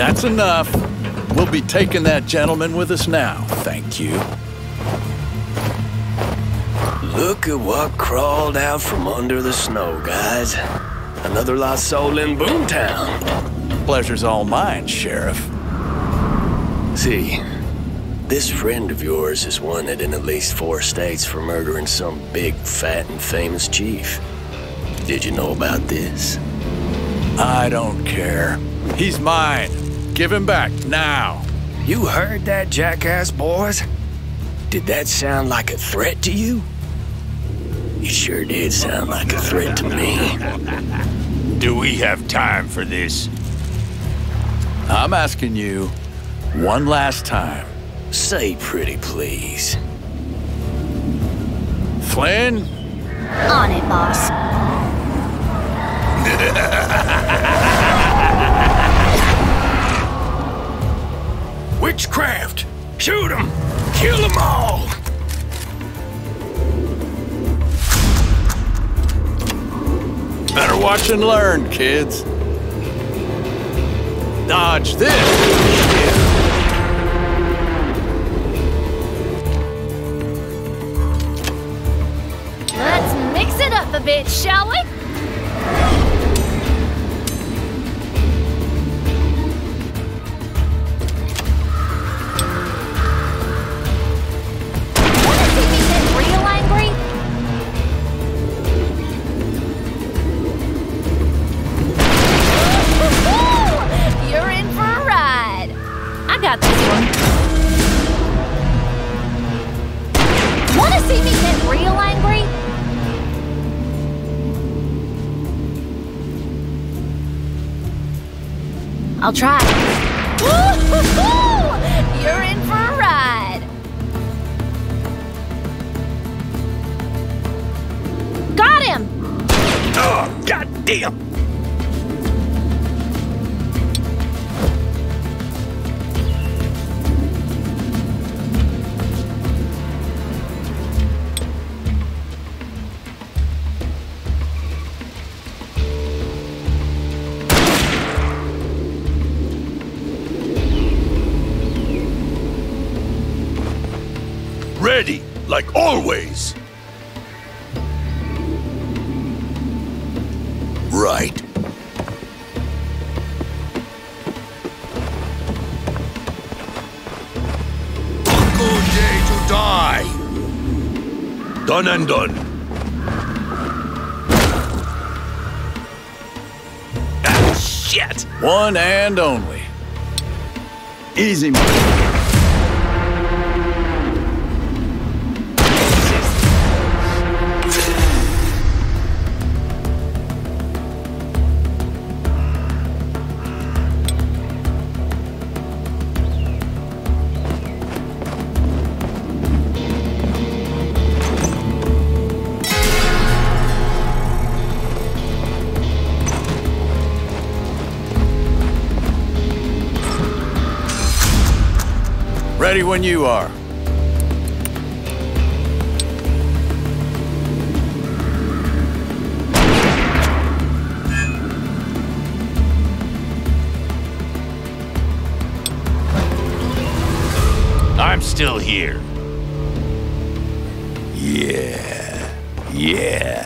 That's enough. We'll be taking that gentleman with us now, thank you. Look at what crawled out from under the snow, guys. Another lost soul in Boomtown. Pleasure's all mine, Sheriff. See, this friend of yours is wanted in at least 4 states for murdering some big, fat, and famous chief. Did you know about this? I don't care. He's mine. Give him back, now. You heard that, jackass boys? Did that sound like a threat to you? It sure did sound like a threat to me. Do we have time for this? I'm asking you one last time. Say pretty please. Flynn? On it, boss. Witchcraft! Shoot them! Kill them all! Better watch and learn, kids. Dodge this! Let's mix it up a bit, shall we? Wanna see me get real angry? You're in for a ride. I got this one. Wanna see me get real angry? I'll try. You're in for a ride. Got him! Oh, goddamn! Ready, like always. Right. A good day to die. Done and done. Ah, shit! One and only. Easy, man. Ready when you are. I'm still here. Yeah.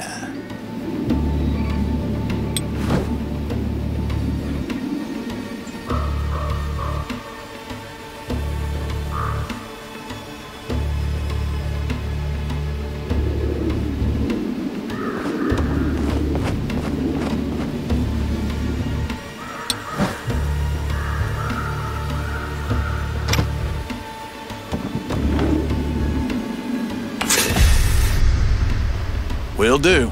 Will do.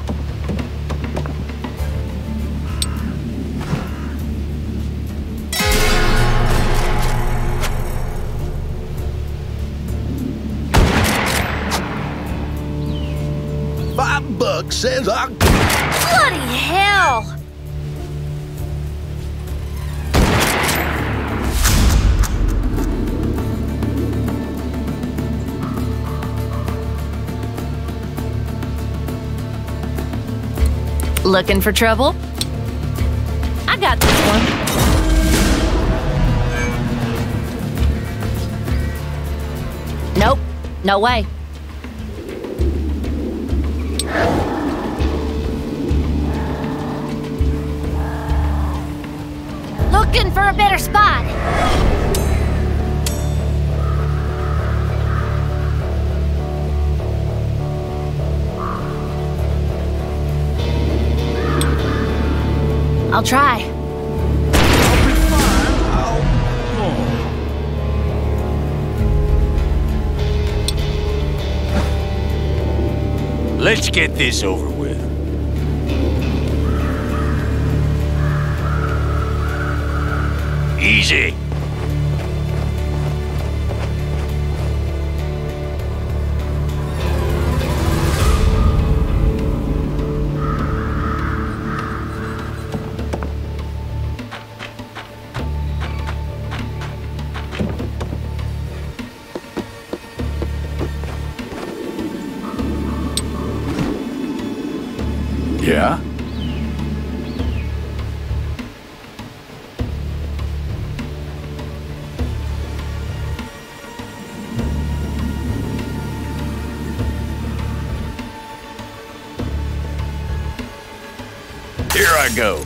$5 says I... Bloody hell! Looking for trouble? I got this one. No way. Looking for a better spot. I'll try. Let's get this over with. Easy. Yeah? Here I go.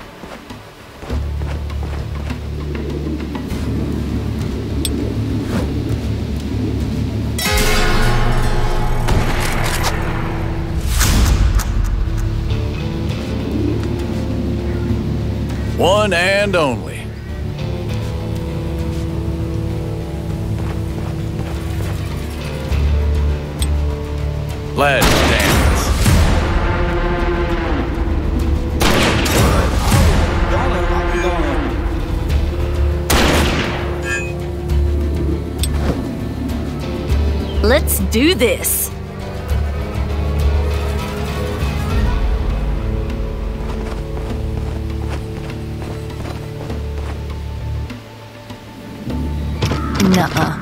One and only. Let's dance. Let's do this. Nuh-uh.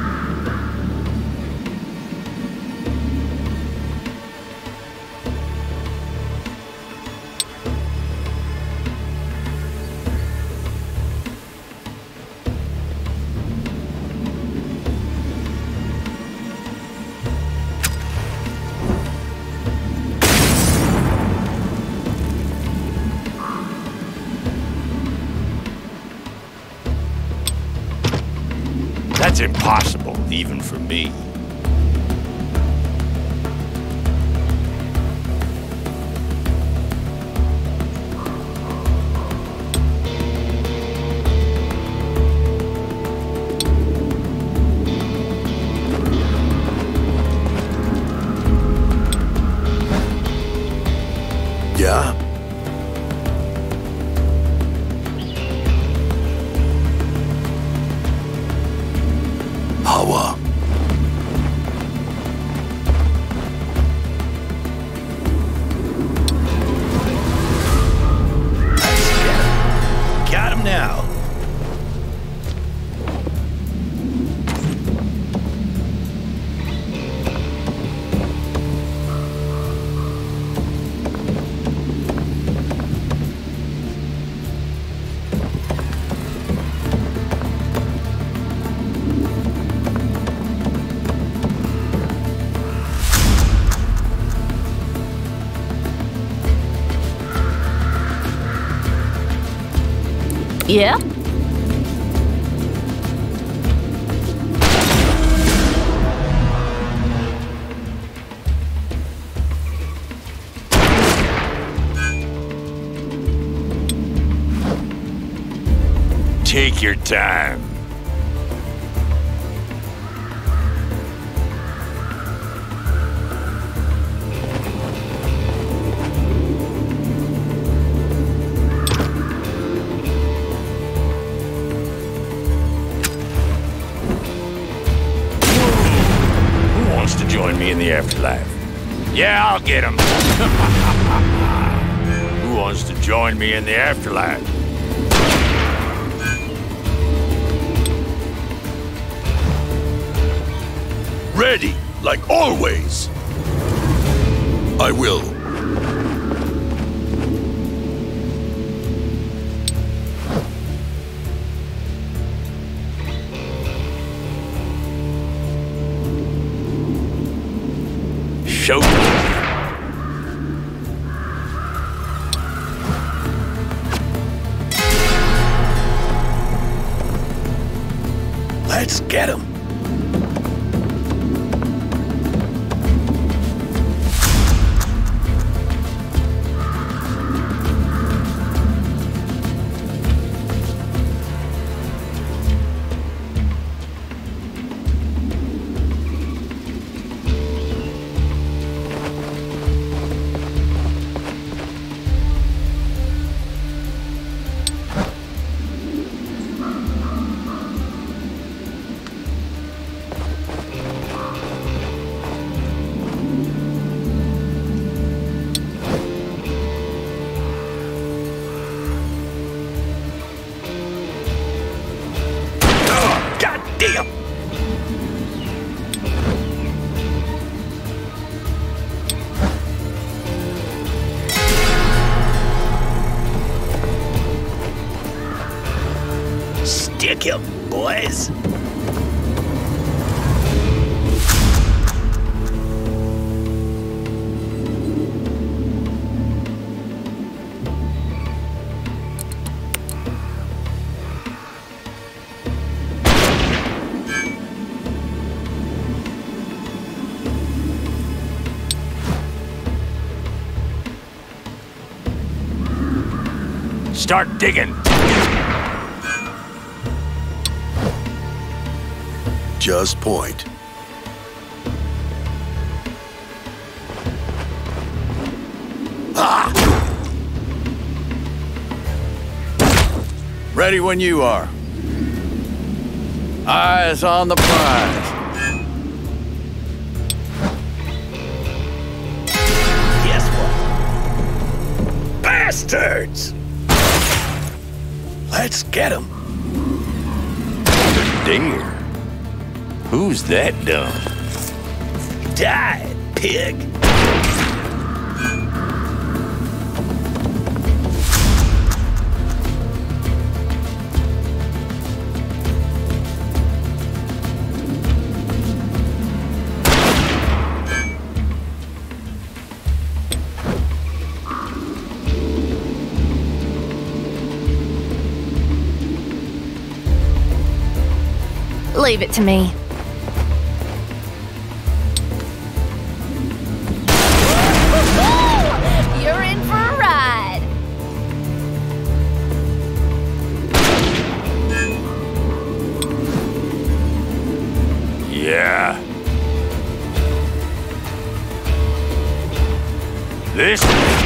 That's impossible, even for me. Yeah? Power. Got him now. Yeah? Take your time. Who wants to join me in the afterlife? Yeah, I'll get him. Who wants to join me in the afterlife? Ready, like always. I will. showtime. Let's get him. Stick him, boys. Start digging. Just point. Ready when you are. Eyes on the prize. Guess what? Bastards! Let's get him. Dear. Who's that dumb? Die, pig. Leave it to me. You're in for a ride. Yeah. This?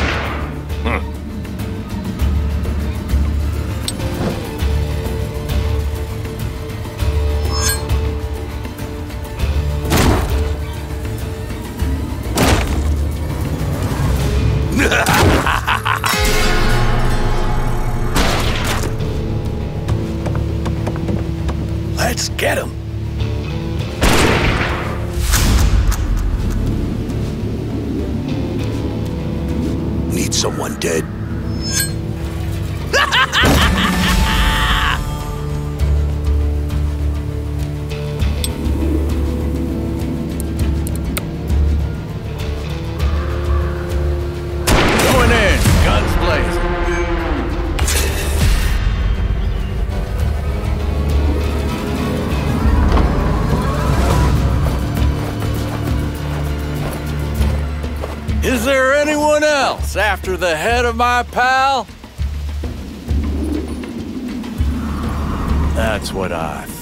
Let's get him. Need someone dead. Going in, guns blazing. Is there anyone else after the head of my pal? That's what I thought.